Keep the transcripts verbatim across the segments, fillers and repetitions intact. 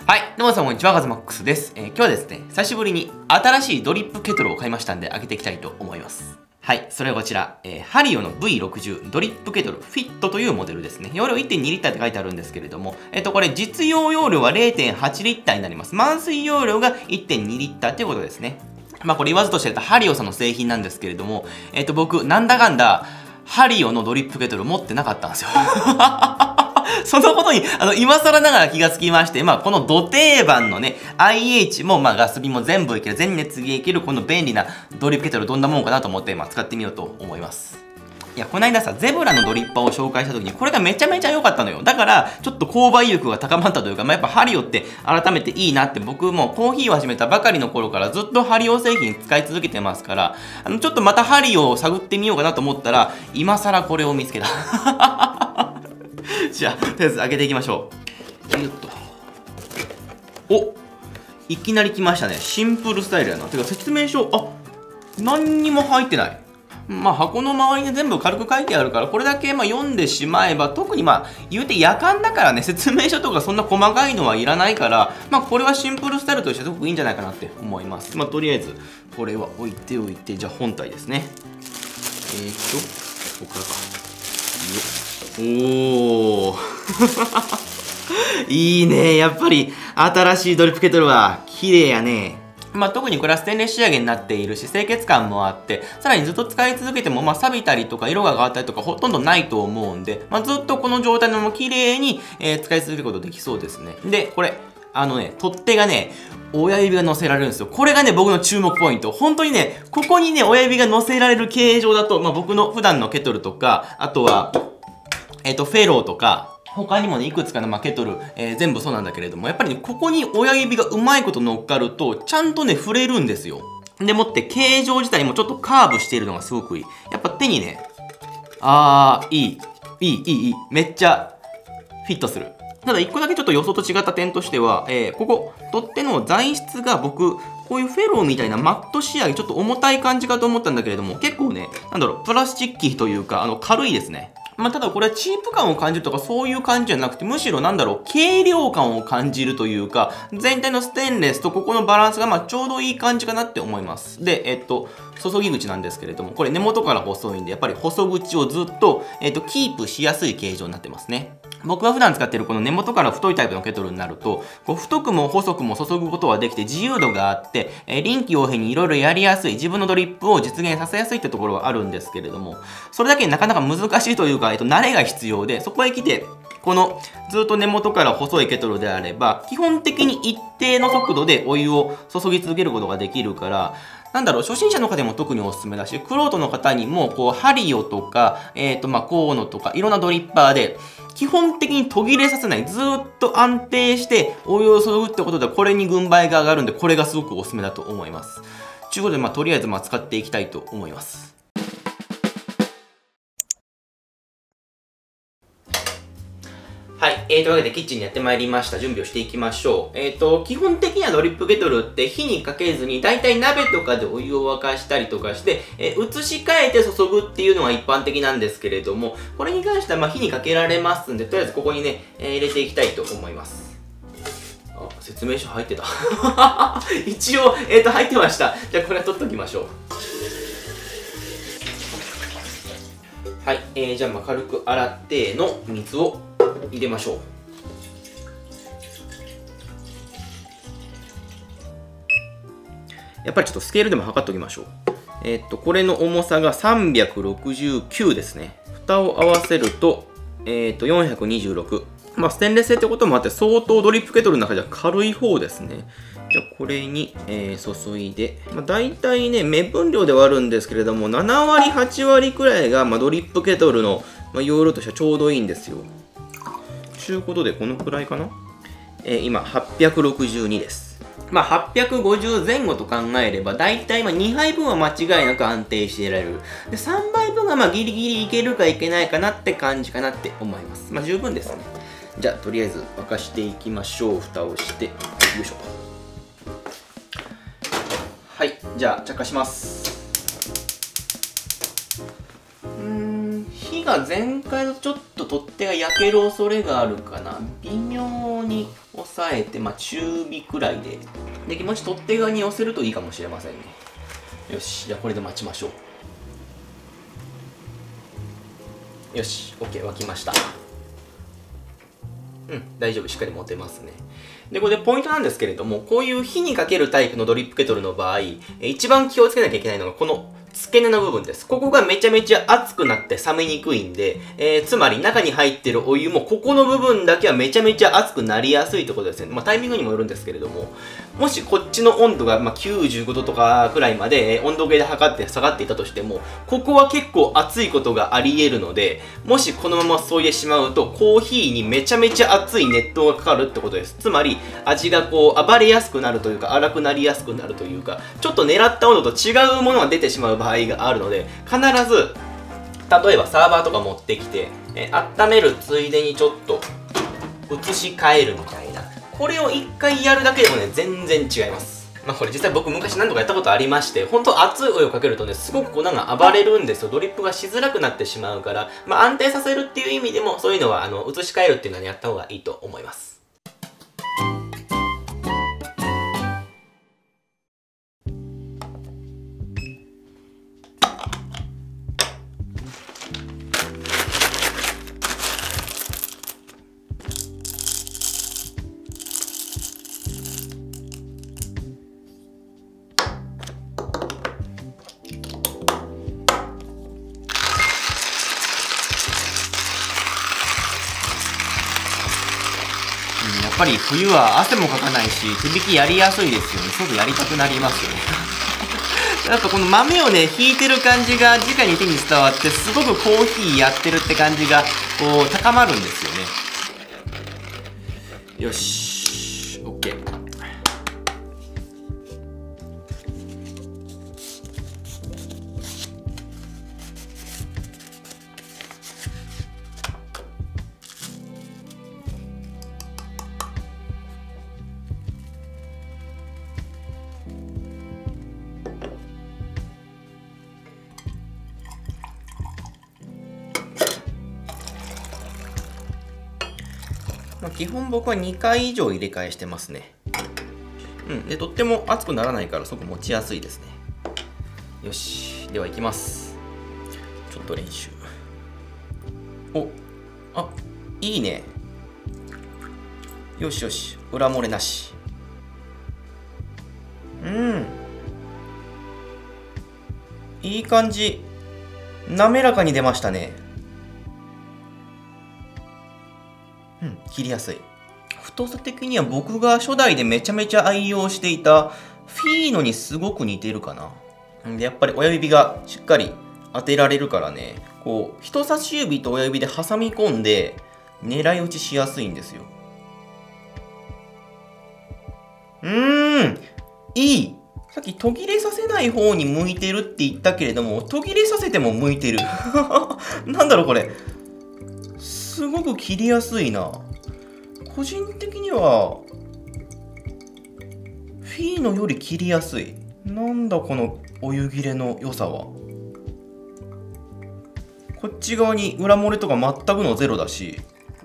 はい、どうもさんこんにちは、カズマックスです。えー、今日はですね、久しぶりに新しいドリップケトルを買いましたんで、開けていきたいと思います。はい、それはこちら、えー、ハリオの ブイろくじゅう ドリップケトルフィットというモデルですね。容量 いってんにリッターって書いてあるんですけれども、えっと、これ実用容量は れいてんはちリッターになります。満水容量が いってんにリッターっていうことですね。まあこれ言わずとしてたハリオさんの製品なんですけれども、えっと僕、なんだかんだ、ハリオのドリップケトル持ってなかったんですよ。そのことに、あの、今更ながら気がつきまして、まあ、このド定番のね、アイエイチ も、まあ、ガス火も全部いける、全熱でいける、この便利なドリップケトルどんなもんかなと思って、まあ、使ってみようと思います。いや、この間さ、ゼブラのドリッパーを紹介した時に、これがめちゃめちゃ良かったのよ。だから、ちょっと購買意欲が高まったというか、まあ、やっぱハリオって改めていいなって、僕もコーヒーを始めたばかりの頃からずっとハリオ製品使い続けてますから、あの、ちょっとまたハリオを探ってみようかなと思ったら、今更これを見つけた。じゃあ、とりあえず開けていきましょう。よっと。お、いきなり来ましたね。シンプルスタイルやな。てか説明書、あ、何にも入ってない。まあ箱の周りに全部軽く書いてあるから、これだけまあ読んでしまえば、特にまあ言うて夜間だからね、説明書とかそんな細かいのはいらないから、まあこれはシンプルスタイルとしてすごくいいんじゃないかなって思います。まあとりあえず、これは置いておいて、じゃあ本体ですね。えーっと、ここからか。よっ。おーいいね、やっぱり新しいドリップケトルは綺麗やね。まあ、特にこれはステンレス仕上げになっているし、清潔感もあって、さらにずっと使い続けても、まあ、錆びたりとか色が変わったりとかほとんどないと思うんで、まあ、ずっとこの状態のまま綺麗に、えー、使い続けることできそうですね。で、これ、あのね、取っ手がね、親指が乗せられるんですよ。これがね、僕の注目ポイント。本当にね、ここにね、親指が乗せられる形状だと、まあ、僕の普段のケトルとか、あとは、えっと、フェローとか、他にもね、いくつかの、まあ、ケトル、えー、全部そうなんだけれども、やっぱりね、ここに親指がうまいこと乗っかると、ちゃんとね、触れるんですよ。でもって、形状自体もちょっとカーブしているのがすごくいい。やっぱ手にね、あー、いい、いい、いい、いい、めっちゃ、フィットする。ただ、一個だけちょっと予想と違った点としては、えー、ここ、取っ手の材質が僕、こういうフェローみたいなマット仕上げ、ちょっと重たい感じかと思ったんだけれども、結構ね、なんだろう、プラスチッキーというか、あの、軽いですね。まあ、ただこれはチープ感を感じるとかそういう感じじゃなくて、むしろなんだろう、軽量感を感じるというか、全体のステンレスとここのバランスがまあちょうどいい感じかなって思います。で、えっと、注ぎ口なんですけれども、これ根元から細いんで、やっぱり細口をずっと、えっと、キープしやすい形状になってますね。僕が普段使っているこの根元から太いタイプのケトルになると、こう太くも細くも注ぐことができて自由度があって、えー、臨機応変にいろいろやりやすい、自分のドリップを実現させやすいってところはあるんですけれども、それだけなかなか難しいというか、えっと、慣れが必要で、そこへ来て、このずっと根元から細いケトルであれば、基本的に一定の速度でお湯を注ぎ続けることができるから、なんだろう、初心者の方でも特におすすめだし、玄人の方にも、こう、ハリオとか、えっと、まあ、コーノとか、いろんなドリッパーで、基本的に途切れさせない、ずーっと安定してお湯を注ぐってことで、これに軍配が上がるんで、これがすごくおすすめだと思います。ということで、まあ、とりあえず、まあ、使っていきたいと思います。はい。えー、というわけで、キッチンにやってまいりました。準備をしていきましょう。えーと、基本的にはドリップケトルって火にかけずに、だいたい鍋とかでお湯を沸かしたりとかして、えー、移し替えて注ぐっていうのが一般的なんですけれども、これに関してはまあ火にかけられますんで、とりあえずここにね、えー、入れていきたいと思います。あ、説明書入ってた。一応、えーと、入ってました。じゃあこれは取っときましょう。はい。えー、じゃあまあ軽く洗っての水を入れましょう。やっぱりちょっとスケールでも測っておきましょう。えー、っと、これの重さがさんびゃくろくじゅうきゅうですね。蓋を合わせると、えー、っと、よんひゃくにじゅうろく。まあ、ステンレス製ってこともあって、相当ドリップケトルの中では軽い方ですね。じゃあ、これに、えー、注いで、まあ、大体ね、目分量ではあるんですけれども、ななわり、はちわりくらいが、まあ、ドリップケトルの、まあ、容量としてはちょうどいいんですよ。ということで、このくらいかな。えー、今、はっぴゃくろくじゅうにです。まあ、はっぴゃくごじゅうぜん後と考えれば、だいたいにはいぶんは間違いなく安定していられる。で、さんばいぶんがまあギリギリいけるかいけないかなって感じかなって思います。まあ、十分ですね。じゃあ、とりあえず沸かしていきましょう。蓋をして。よいしょ。はい。じゃあ、着火します。が前回とちょっと取っ手が焼ける恐れがあるかな。微妙に押抑えて、まあ、中火くらいで。で、気持ち取っ手側に寄せるといいかもしれませんね。よし、じゃあこれで待ちましょう。よし、OK、沸きました。うん、大丈夫、しっかり持てますね。で、これでポイントなんですけれども、こういう火にかけるタイプのドリップケトルの場合、一番気をつけなきゃいけないのが、この付け根の部分です。ここがめちゃめちゃ熱くなって冷めにくいんで、えー、つまり中に入ってるお湯も、ここの部分だけはめちゃめちゃ熱くなりやすいってことですね。まあタイミングにもよるんですけれども、もしこっちの温度がまあきゅうじゅうごどとかくらいまで温度計で測って下がっていたとしても、ここは結構熱いことがあり得るので、もしこのまま注いでしまうと、コーヒーにめちゃめちゃ熱い熱湯がかかるってことです。つまり、味がこう暴れやすくなるというか、粗くなりやすくなるというか、ちょっと狙った温度と違うものが出てしまう場合があるので、必ず、例えばサーバーとか持ってきて、え温めるついでにちょっと移し替えるみたいな。これを一回やるだけでもね、全然違います。まあこれ実際僕昔何度かやったことありまして、本当熱いお湯をかけるとね、すごく粉が暴れるんですよ。ドリップがしづらくなってしまうから、まあ安定させるっていう意味でも、そういうのはあの移し替えるっていうのはやった方がいいと思います。やっぱり冬は汗もかかないし、手引きやりやすいですよね。すごくやりたくなりますよね。やっぱこの豆をね、ひいてる感じが直に手に伝わって、すごくコーヒーやってるって感じが、こう、高まるんですよね。よし、OK。基本僕はにかい以上入れ替えしてますね。うん。で、とっても熱くならないからすごく持ちやすいですね。よし。では行きます。ちょっと練習。お、あ、いいね。よしよし。裏漏れなし。うん。いい感じ。滑らかに出ましたね。うん、切りやすい。太さ的には僕が初代でめちゃめちゃ愛用していたフィーノにすごく似てるかな。んでやっぱり親指がしっかり当てられるからね、こう人差し指と親指で挟み込んで狙い撃ちしやすいんですよ。うーん、いい。さっき途切れさせない方に向いてるって言ったけれども、途切れさせても向いてる。なんだろうこれ。すごく切りやすいな。個人的にはフィーノより切りやすい。なんだこのお湯切れの良さは。こっち側に裏漏れとか全くのゼロだし、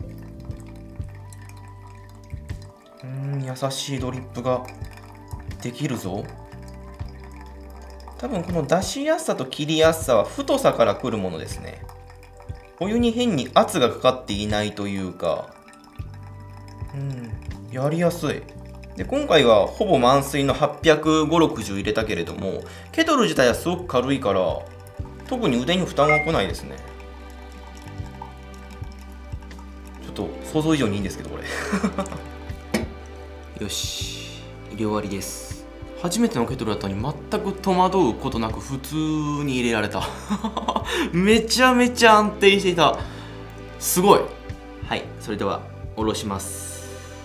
うーん、優しいドリップができるぞ。多分この出しやすさと切りやすさは太さからくるものですね。お湯に変に圧がかかっていないというか、うん、やりやすい。で、今回はほぼ満水のはっぴゃくごじゅう、ろくじゅう入れたけれども、ケトル自体はすごく軽いから、特に腕に負担は来ないですね。ちょっと想像以上にいいんですけど、これ。よし、入れ終わりです。初めてのケトルだったのに全く戸惑うことなく普通に入れられた。めちゃめちゃ安定していた。すごい。はい、それでは下ろします。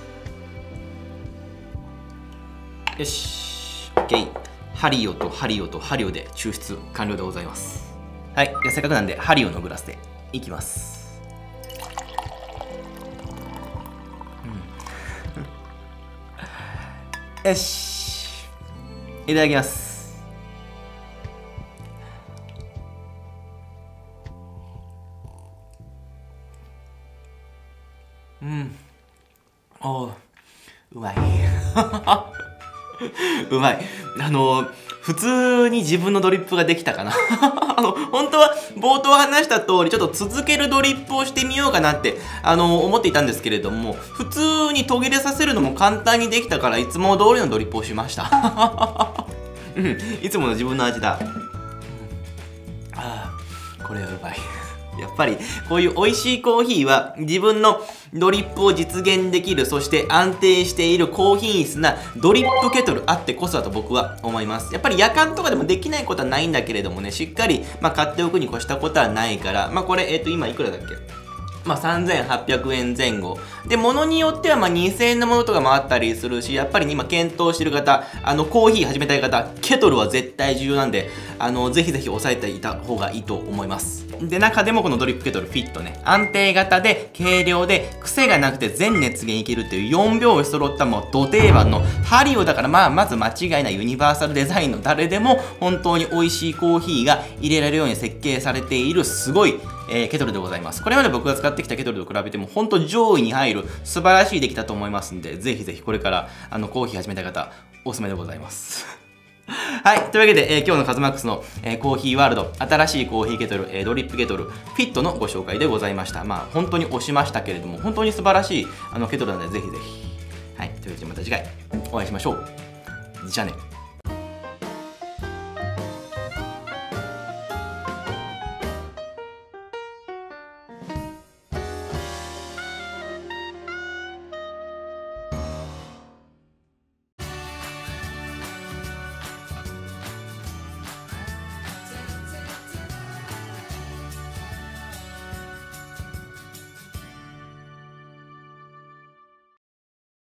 よし、OK。ハリオとハリオとハリオで抽出完了でございます。はい、せっかくなんでハリオのグラスでいきます。うん、よし。いただきます。うん。ああ、 うまい。うまい。あの、普通に自分のドリップができたかな。あの、本当は冒頭話した通り、ちょっと続けるドリップをしてみようかなって、あの、思っていたんですけれども、普通に途切れさせるのも簡単にできたから、いつも通りのドリップをしました。うん、いつもの自分の味だ。ああ、これはうまい。やっぱりこういう美味しいコーヒーは自分のドリップを実現できる、そして安定している高品質なドリップケトルあってこそだと僕は思います。やっぱり夜間とかでもできないことはないんだけれどもね、しっかり、まあ、買っておくに越したことはないから、まあこれ、えっと今いくらだっけ、まあ、さんぜんはっぴゃくえんぜん後。で、物によってはまあにせんえんのものとかもあったりするし、やっぱり、ね、今検討してる方、あの、コーヒー始めたい方、ケトルは絶対重要なんで、あの、ぜひぜひ押さえていた方がいいと思います。で、中でもこのドリップケトルフィットね、安定型で、軽量で、癖がなくて全熱源いけるっていうよんびょう揃ったもうド定番のハリオだから、まあ、まず間違いないユニバーサルデザインの誰でも本当に美味しいコーヒーが入れられるように設計されているすごい、えー、ケトルでございます。これまで僕が使ってきたケトルと比べても本当上位に入る素晴らしい出来だと思いますんで、ぜひぜひこれからあのコーヒー始めたい方、おすすめでございます。はい。というわけで、えー、今日のカズマックスの、えー、コーヒーワールド、新しいコーヒーケトル、えー、ドリップケトル、フィットのご紹介でございました。まあ、本当に推しましたけれども、本当に素晴らしいあのケトルなので、ぜひぜひ。はい。というわけで、また次回お会いしましょう。じゃあね。